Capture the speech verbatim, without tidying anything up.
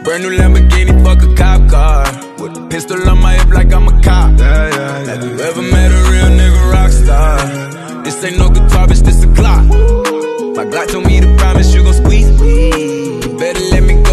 Brand new Lamborghini, fuck a cop car. With a pistol on my hip like I'm a cop. Yeah, yeah, yeah. Have you ever met a real nigga